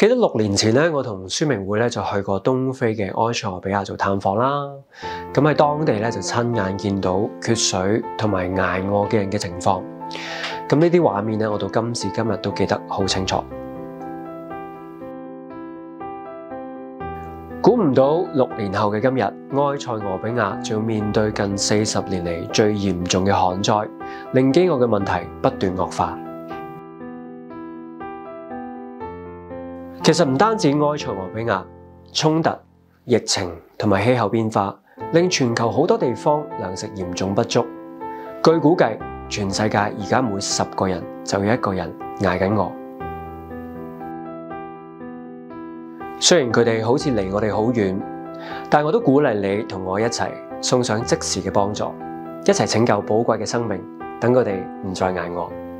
記得6年前咧，我同宣明會咧就去過東非嘅埃塞俄比亞做探訪啦。咁喺當地咧就親眼見到缺水同埋捱餓嘅人嘅情況。咁呢啲畫面咧，我到今時今日都記得好清楚。估唔到6年後嘅今日，埃塞俄比亞仲要面對近40年嚟最嚴重嘅旱災，令飢餓嘅問題不斷惡化。其實唔單止埃塞俄比亞，衝突、疫情同埋氣候變化，令全球好多地方糧食嚴重不足。據估計，全世界而家每10個人就有1個人捱緊餓。雖然佢哋好似離我哋好遠，但我都鼓勵你同我一齊送上即時嘅幫助，一齊拯救寶貴嘅生命，等佢哋唔再捱餓。